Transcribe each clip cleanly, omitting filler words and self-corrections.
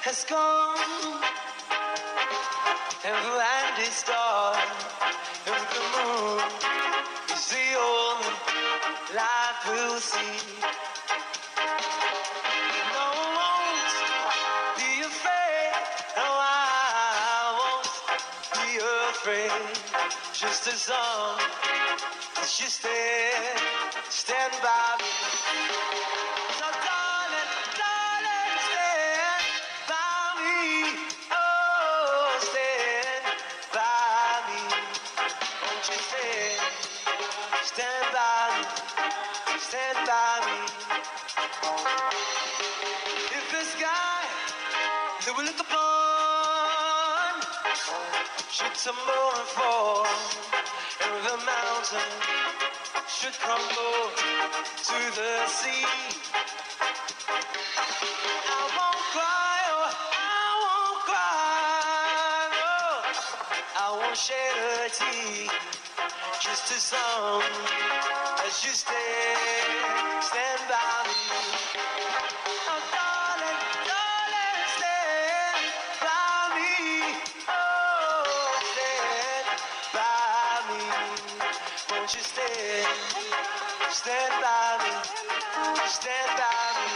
has gone, and the land is dark, and the moon is the only light we'll see. No, I won't be afraid. No, I won't be afraid. Just as long as you stand by me. So darling, darling, stand by me. Oh, stand by me. Won't you stand by me, stand by me. If the sky that we look upon should tumble and fall, and the mountain should crumble to the sea, I won't cry, oh, I won't cry, oh, I won't shed a tear, just as long as you stand by me. Oh, darling, darling, stand by me. Oh, stand by me. Won't you stand by me, stand by me.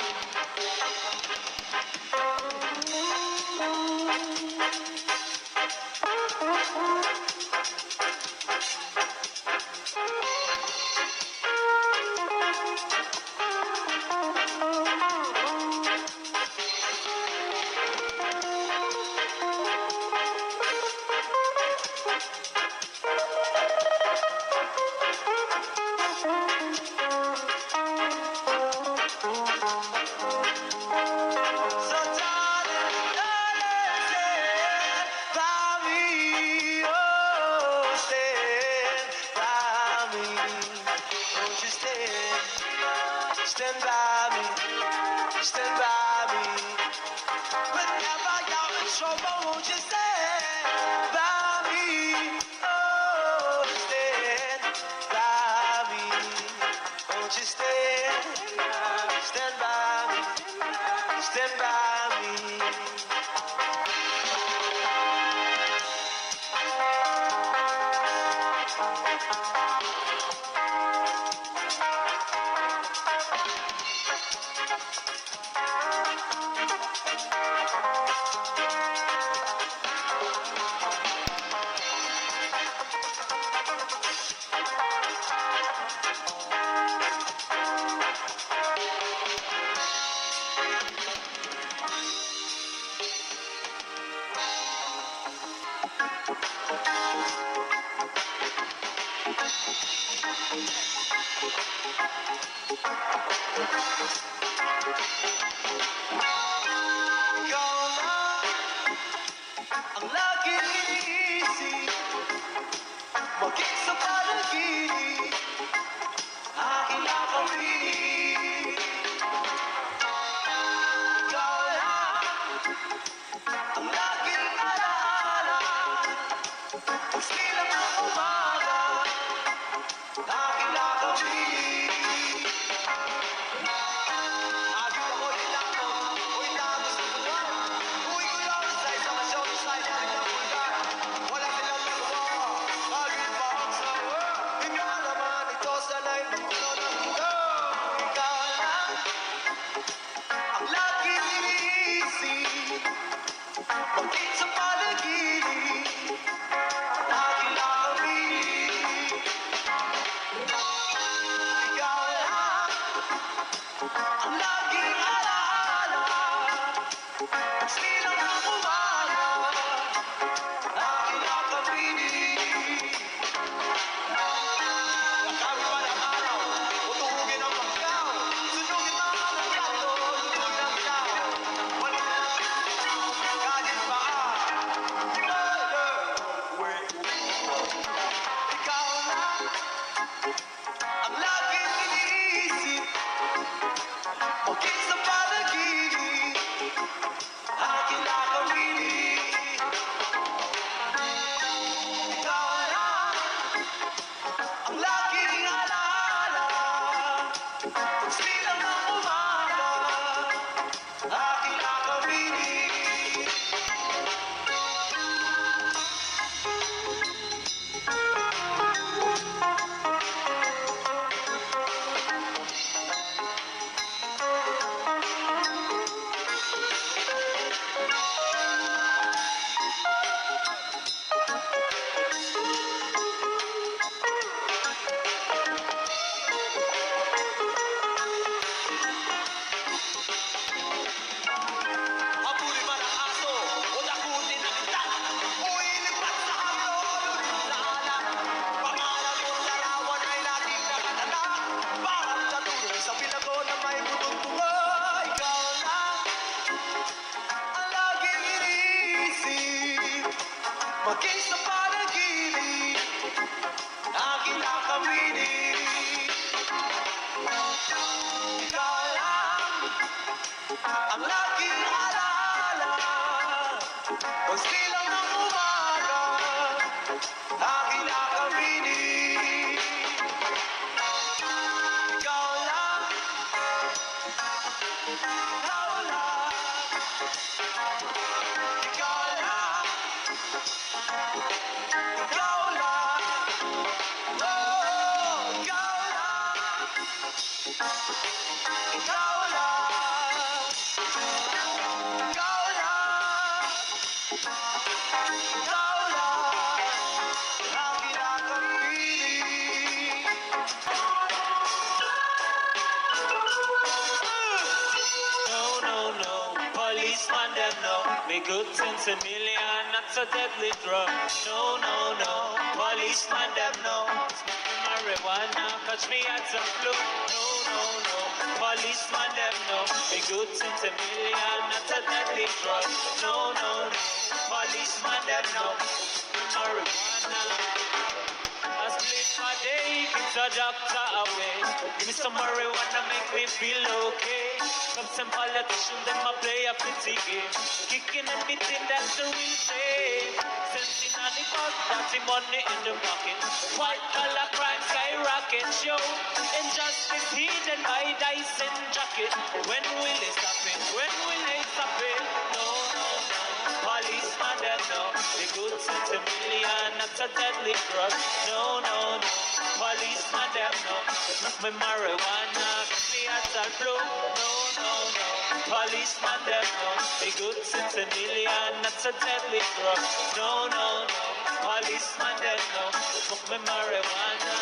Stand by me, stand by me. Whenever you're in trouble, won't you stand by me? Oh, stand by me. Won't you stand by me, stand by me. Ang lagi-isip, maging sa paligid, aking lakambine. Ikaw lang ang laging alaala, pag silang ang umaga, aking lakambine. Maging sa paligid, aking lakambine. Ikaw lang ang laging alaala, pag silang ang umaga, aking lakambine. Lakawin pa ng araw, utugin ang pagkaw, sunugin na ang plato, lutuin ang ilaw. Kahit pa ikaw lang ang laging iniisip, maging sa paligid, aking lakambine. Ang laging alaala pag silang ng umaga, aking lakambene. Ikaw lang, ikaw lang, ikaw lang, ikaw lang, oh, ikaw lang, ikaw lang, ikaw lang, ikaw lang, aking lakambene. No, no, no, policeman them no. Me good since a million, not so deadly drug. No, no, no, policeman them no. Smoking marijuana, catch me at some flu. No, no, no, policeman them no. Me good since a million, not so deadly drug. No, no, no, policeman them no. Smoking marijuana. I split my day, keeps a doctor away. Give me some marijuana, make me feel okay. Come some politicians, them a play a pretty game. Kicking and beating, that's the real shame. Sending on the court, that's the money in the pocket. White collar crime skyrocket show. Injustice hidden by Dyson jacket. When will they stop it? When will they stop it? No, no, no. Policeman, them no. The good since a million, that's a deadly drug. No, no, no. Policeman, them no. Smoke me marijuana, get me at a flow. No, no, no. Policeman, them no. The good since a million, that's a deadly drug. No, no, no. Policeman, them no. Smoke me marijuana.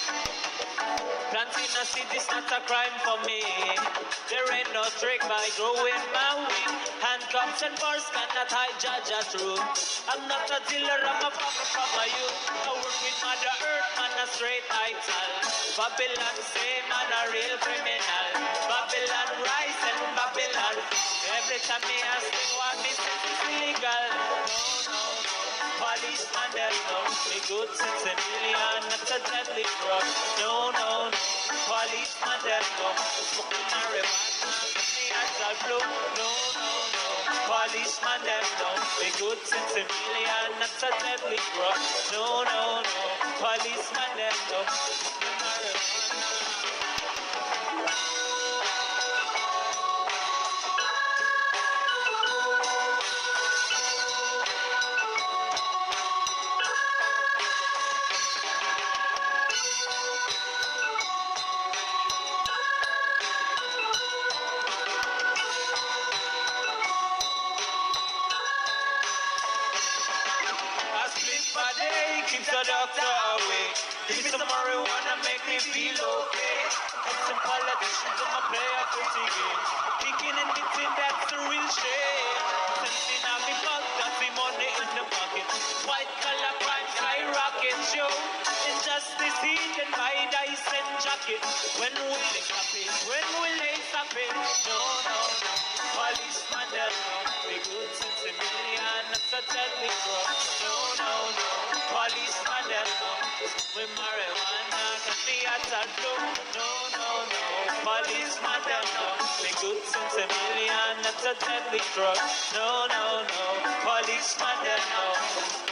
Planting a seed is not a crime for me. There ain't no trick by growing my weed. Handcuffs and bars cannot hide Jaja truth. I'm not a dealer, I'm a farmer from a youth. I work with Mother Earth, man a straight title. Babylon say man a real criminal. Babylon rise and Babylon. Every time me ask me what me sense is illegal. No, no, no. Policeman, them no. Me good since a million, not a deadly drug. No, no, no. Policeman, them no. Smoking marijuana, me as a flow. No, no, no. Policeman, them no. Me good since a million, not a deadly drug. No, no, no. Policeman, them no. Smoking marijuana. Keeps the doctor away. Give me some marijuana, make me feel okay. Got some politicians on my play a pretty game. Kicking and beating, that's the real shame. Sending out me buck, got me money in the pocket. White collar crime skyrocket show. Injustice hidden by Dyson jacket. When will they stop it? When will they stop it? No, no, no. Policeman, them no. Be good since a million, that's a deadly drug. No, no, no. Policeman, them no. With marijuana, got me at a flow. No, no, no. Policeman, them no. Be good since a million, that's a deadly drug. No, no, no. Policeman, them no.